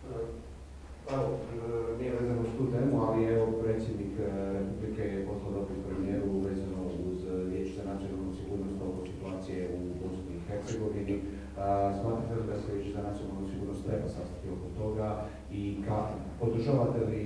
Nije vezano s tu temu, ali evo predsjednik Republike je poslao dopis premijeru vezano uz Vijeće za nacionalnu sigurnost oko situacije u Bosni i Hercegovini. Smatrate li da se Vijeće za nacionalnu sigurnost treba sastati oko toga i podržavate li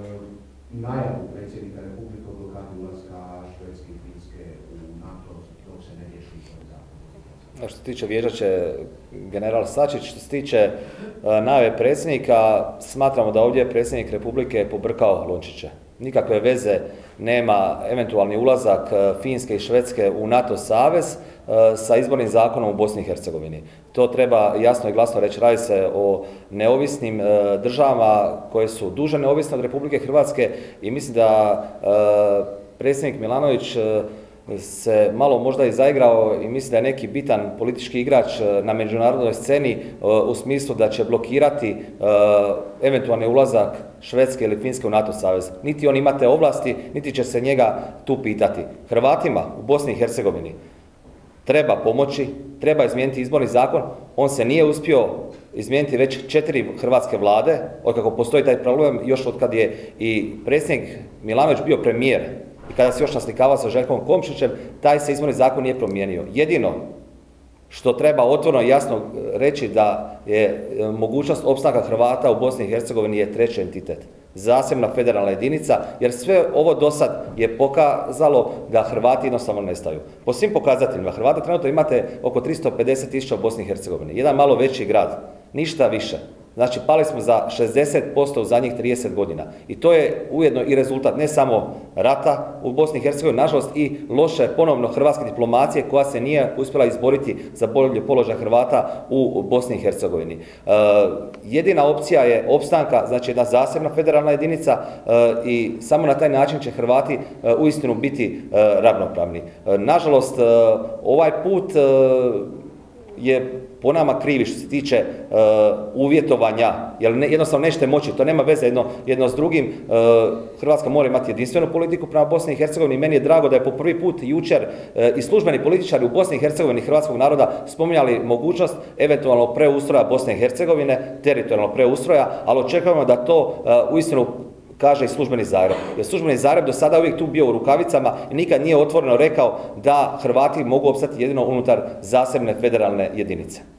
najavu predsjednika Republike o blokadi ulaska Švedske i Finske u NATO dok se ne riješi ovaj zakon? Što se tiče vijeća će general Sačić, što se tiče najave predsjednika, smatramo da ovdje predsjednik Republike pobrkao lončiće. Nikakve veze nema eventualni ulazak Finske i Švedske u NATO savez sa izbornim zakonom u Bosni i Hercegovini. To treba jasno i glasno reći. Radi se o neovisnim državama koje su duže neovisne od Republike Hrvatske i mislim da predsjednik Milanović se malo možda i zaigrao i misli da je neki bitan politički igrač na međunarodnoj sceni u smislu da će blokirati eventualni ulazak Švedske ili Finske u NATO savez. Niti on ima te ovlasti, niti će se njega tu pitati. Hrvatima u Bosni i Hercegovini treba pomoći, treba izmijeniti izborni zakon. On se nije uspio izmijeniti već 4 hrvatske vlade, otkako postoji taj problem, još od kad je i predsjednik Milanović bio premijer i kada se još naslikavao sa Željkom Komšićem, taj se izborni zakon nije promijenio. Jedino što treba otvoreno i jasno reći da je mogućnost opstanka Hrvata u Bosni i Hercegovini je treći entitet. Zasebna federalna jedinica, jer sve ovo do sad je pokazalo da Hrvati jednostavno nestaju. Po svim pokazateljima, Hrvata trenutno imate oko 350.000 u Bosni i Hercegovini. Jedan malo veći grad, ništa više. Znači, pali smo za 60% u zadnjih 30 godina. I to je ujedno i rezultat ne samo rata u Bosni i Hercegovini, nažalost i loše ponovno hrvatske diplomacije koja se nije uspjela izboriti za bolji položaj Hrvata u Bosni i Hercegovini. Jedina opcija je opstanka, znači jedna zasebna federalna jedinica i samo na taj način će Hrvati uistinu biti ravnopravni. Nažalost, ovaj put je po nama krivi što se tiče uvjetovanja, jer jednostavno nećete moći, to nema veze jedno s drugim. Hrvatska mora imati jedinstvenu politiku prema Bosni i Hercegovini. Meni je drago da je po prvi put jučer i službeni političari u Bosni i Hercegovini hrvatskog naroda spominjali mogućnost eventualnog preustroja Bosne i Hercegovine, teritorijalnog preustroja, ali očekujemo da to uistinu kaže i službeni Zagreb. Jer službeni Zagreb do sada uvijek tu bio u rukavicama i nikad nije otvoreno rekao da Hrvati mogu opstati jedino unutar zasebne federalne jedinice.